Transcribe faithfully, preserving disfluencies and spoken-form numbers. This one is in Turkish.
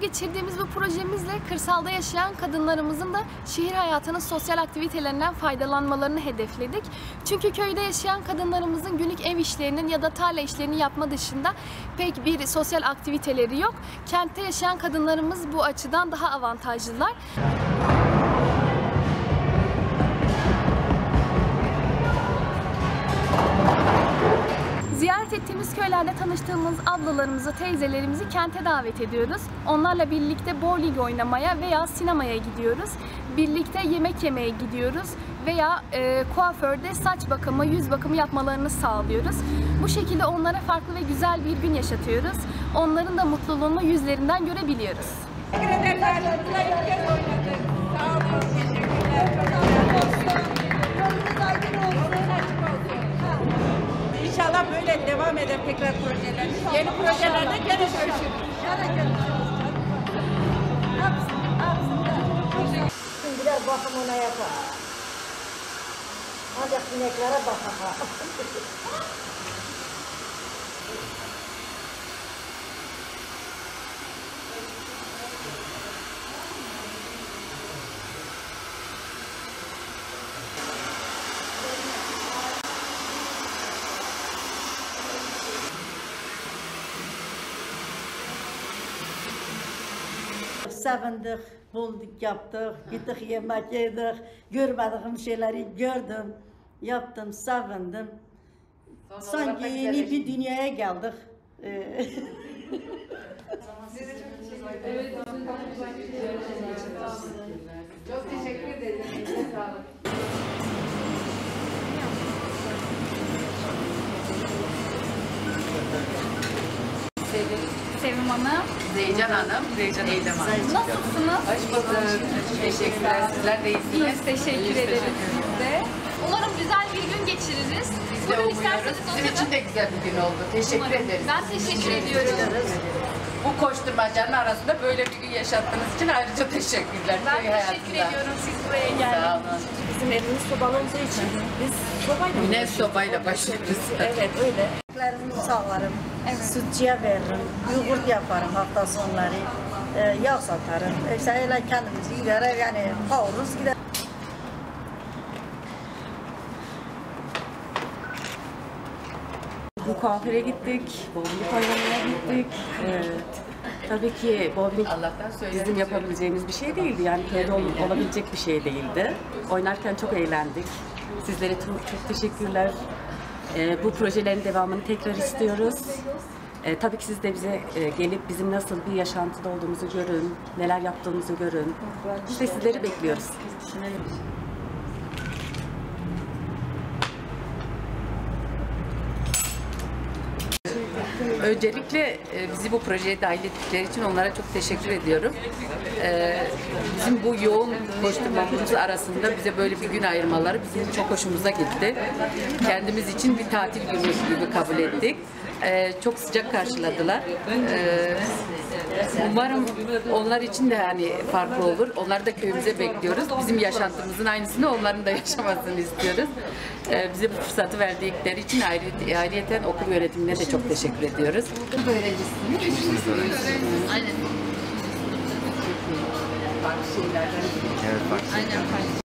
geçirdiğimiz bu projemizle kırsalda yaşayan kadınlarımızın da şehir hayatının sosyal aktivitelerinden faydalanmalarını hedefledik. Çünkü köyde yaşayan kadınlarımızın günlük ev işlerinin ya da tarla işlerini yapma dışında pek bir sosyal aktiviteleri yok. Kentte yaşayan kadınlarımız bu açıdan daha avantajlılar. Ziyaret ettiğimiz köylerde tanıştığımız ablalarımızı, teyzelerimizi kente davet ediyoruz. Onlarla birlikte bowling oynamaya veya sinemaya gidiyoruz. Birlikte yemek yemeye gidiyoruz veya e, kuaförde saç bakımı, yüz bakımı yapmalarını sağlıyoruz. Bu şekilde onlara farklı ve güzel bir gün yaşatıyoruz. Onların da mutluluğunu yüzlerinden görebiliyoruz. Teşekkür ederim. Sağ olun. Teşekkürler. İnşallah böyle devam eder tekrar projeler. Yeni projelerde gene görüşürüz. Şimdi biraz bakımına yapar. Ancak sineklere bakar. Sevindik, bulduk, yaptık, gittik yemek yedik, görmediğim şeyleri gördüm, yaptım, sevindim. Sanki yeni bir dünyaya geldik. Çok teşekkür ederim. Sevim Hanım. Zeycan Hanım, Zeycan Eylem Hanım. Nasılsınız? Hoş bulduk. Teşekkürler. Sizler de iyisiniz. Biz teşekkür ederiz biz de. Umarım güzel bir gün geçiririz. Biz de umuyoruz. Bizim için de güzel bir gün oldu. Teşekkür ederiz. Ben teşekkür ediyorum. Bu koşturmacanın arasında böyle bir gün yaşattığınız için ayrıca teşekkürler. Ben Köy teşekkür hayatında. ediyorum siz buraya Sağ geldiğiniz olun. için. Bizim evimiz sobalı olduğu için biz sobayla Güneş sobayla başlıyoruz. Evet öyle. Yemeklerimi sağlarım, sütçüye veririm, yoğurt yaparım hafta sonları, e, yağ satarım. İşte öyle kendimizi gider, yani kavururuz gider. Bu kuaföre gittik, bowling oynamaya gittik. Ee, tabii ki bowling Allah'tan söylüyorum. bizim yapabileceğimiz bir şey değildi. Yani köyde ol- olabilecek bir şey değildi. Oynarken çok eğlendik. Sizlere çok, çok teşekkürler. Ee, bu projelerin devamını tekrar istiyoruz. Ee, tabii ki siz de bize e, gelip bizim nasıl bir yaşantıda olduğumuzu görün, neler yaptığımızı görün. Biz de sizleri bekliyoruz. Öncelikle e, bizi bu projeye dahil ettikleri için onlara çok teşekkür ediyorum. E, Bizim bu yoğun koşturmamız arasında bize böyle bir gün ayırmaları bizim çok hoşumuza gitti. Kendimiz için bir tatil günü gibi kabul ettik. E, Çok sıcak karşıladılar. E, Umarım onlar için de hani farklı olur. Onları da köyümüze bekliyoruz. Bizim yaşantımızın aynısını onların da yaşamasını istiyoruz. Ee, bize bu fırsatı verdikleri için ayrı, ayrıyeten okul yönetimine de çok teşekkür ediyoruz. Okul öğrencisiniz. Aynen. Farklı şeylerden. Evet, bak. Aynen.